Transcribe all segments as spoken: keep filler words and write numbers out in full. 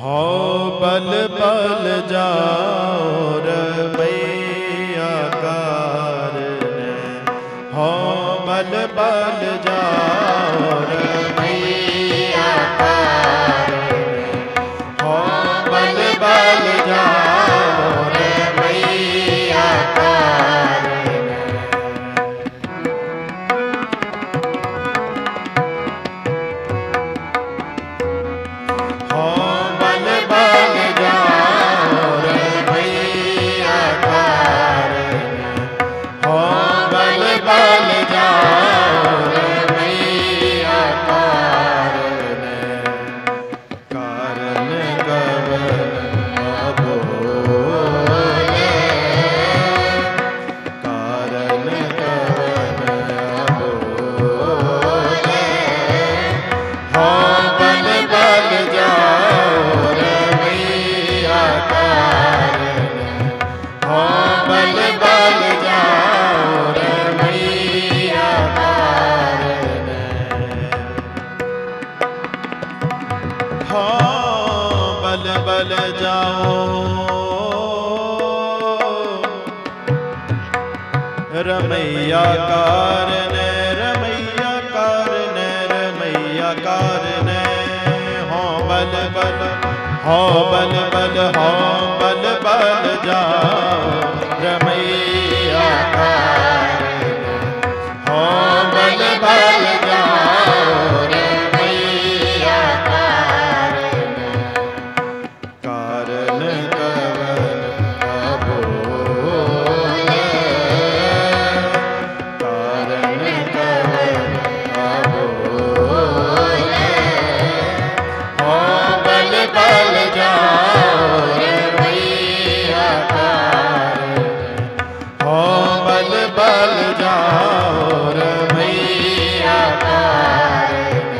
हो बल बल जाओ रमैया कारने, हो बल बल जाओ रमैया कारने, हो बल बल जाओ रमैया कारने। हो बल बल जाओ रमैया कारने, हो बल बल जाओ रमैया कारने। कारण कवन अबोले, कारण कवन अबोले। हो बल बल जाओ रमैया कारने, हो बल बल जाओ रमैया कारने। हो बल बल जाओ रमैया कारने, रमैया कारने, रमैया कारने। हो बल बल, हो बल बल, हो बल बल जाओ रमैया कारने, हो बल बल जाओ रमैया कारने। कारण कवन अबोले, कारण कवन अबोले। हो बल बल जाओ रमैया कारने, हो बल बल जाओ रमैया कारने।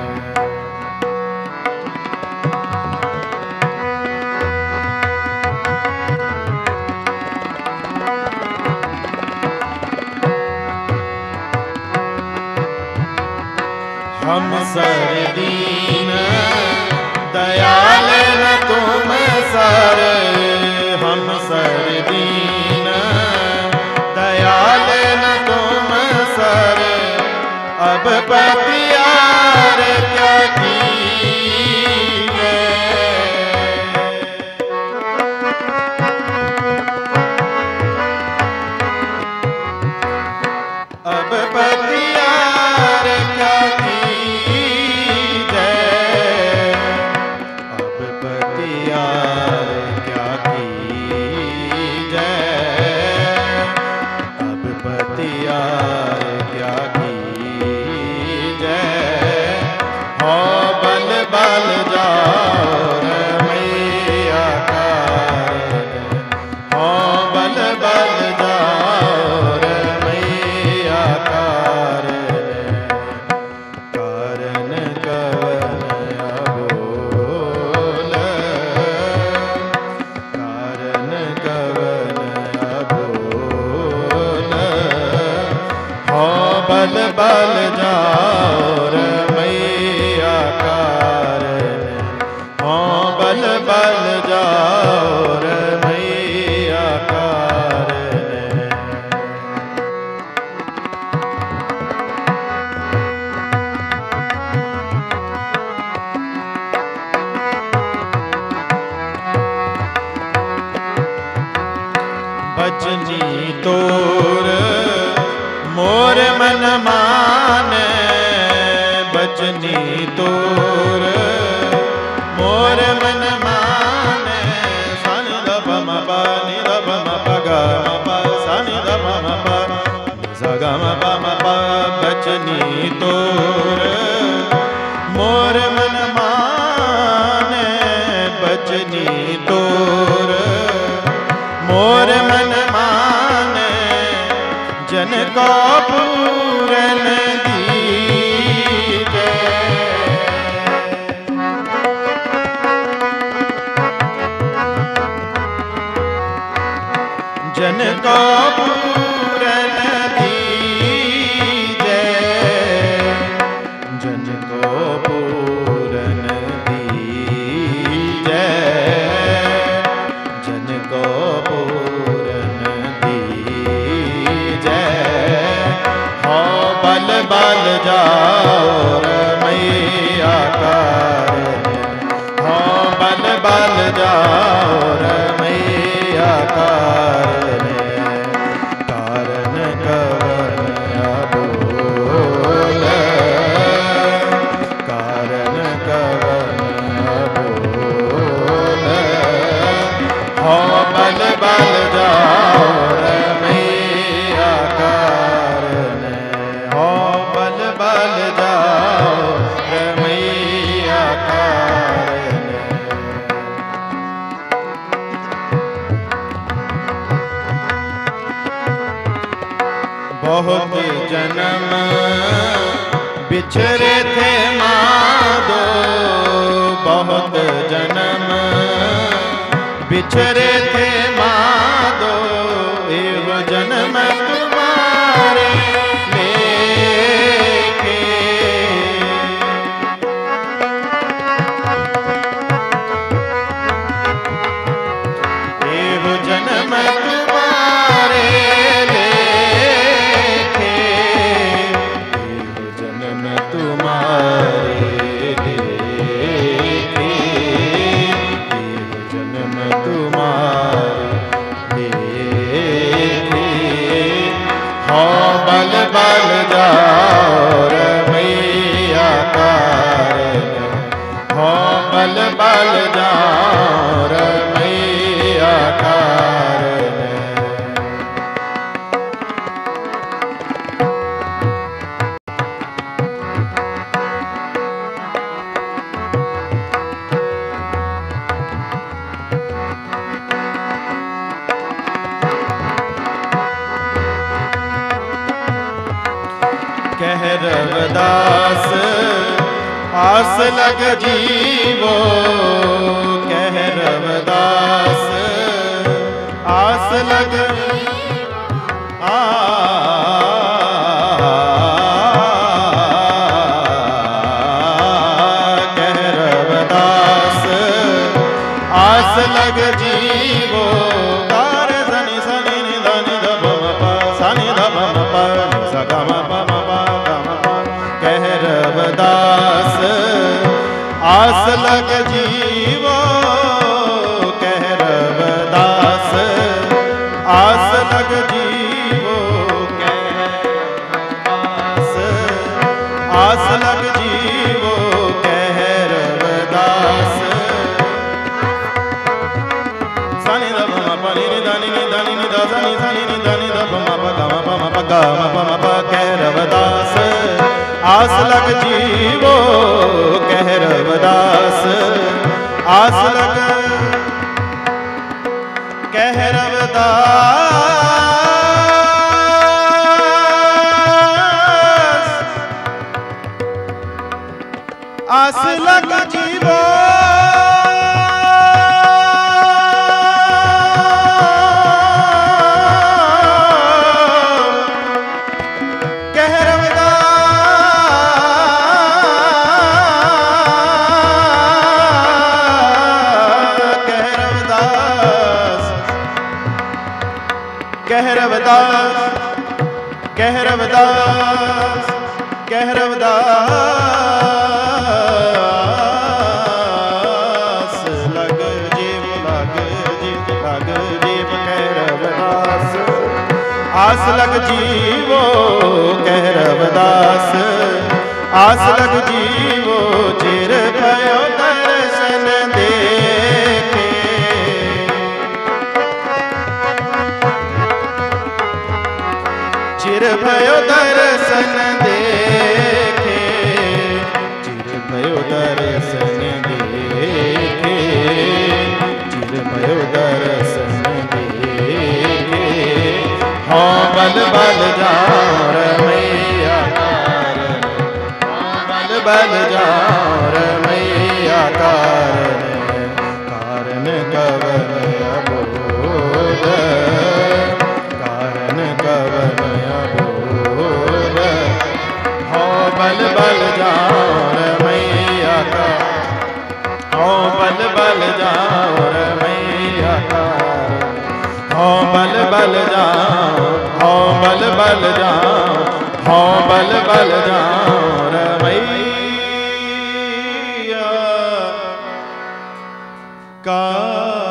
हम सरदीन दयाल न तुम सर, हम सरदीन दयाल न तुम सर। अब बतियार क्या कीजिए, अब बतियार क्या कीजिए, अब बतियार क्या कीजिए, अब बतियार क्या कीजिए। हो बल बल जाओ रमैया कारने, हो बल बल जाओ रमैया कारने। कारण कवन अबोले, कारण कवन अबोले। हो बल बल जाओ रमैया कारने, हो बल बल जाओ रमैया कारने। बचनी तोर मोर मन माने, बचनी तोर मोर मन माने। सन द प म प नि द प म प ग म प सा नि द प म प नि सा ग म प म प। बचनी तोर मोर मन माने, बचनी तोर मोर मन माने। जन को पूरन दीजे, जन को पूरन दीजे, जन को पूरन दीजे। जाओ रमैया कारन, हो बल बल जाओ रमैया कारन, कारन कवन अबोल, कारन कवन अबोल, हो बल बल जाओ रमैया कारन, हो बल बल जाओ रमैया कारन। बहुत जन्म बिछड़े थे माधो, बहुत जन्म बिछड़े थे माधो, एव जन्म तुम्हारे लेके, एव जन्म तुम्हारे लेके, एव जन्म तुम्हारे लेके, एव जन्म तुम्हारे लेके, हो बल बल जाओ रमैया कारन, हो बल बल जाओ रमैया कारन। कह रविदास आस लग जीवो, कह रविदास आस लग आ, कह रविदास आस लग जीवो, कार सनि सनि नि ध नि ध प म प सनि ध प म प नि स ग म प म प ग म प, कह रविदास आस लग जीवो, कह रविदास आस लग जीवो, कह रविदास आस लग जीवो, कह रविदास सनि ध प म प नि नि ध नि नि ध नि नि ध स नि स नि नि ध नि ध प म प ग म प म प ग म प म प, कह रविदास आस लग जीवो, कह रविदास आस लग, कह रविदास आस लग जीवो, कह रविदास कह रविदास कह रविदास कह रविदास लग जीव लग जीव लग जीव कह रविदास आस लग जीवो कह रविदास आस लग जीवो चिर भयो दर्शन देखे चिर भयो दर्शन देखे चिर भयो दर्शन देखे चिर भयो दर्शन देखे हाँ बल बल जाओ रमैया कारन हाँ बल बल जाओ रमैया कारन कारन कवन अबोध कारन कवन अबोध हाँ बल बल जाओ रमैया का हाँ बल बल जाओ रमैया कारन हाँ बल बल जाओ हाँ बल बल जाओ हाँ बल बल जाओ का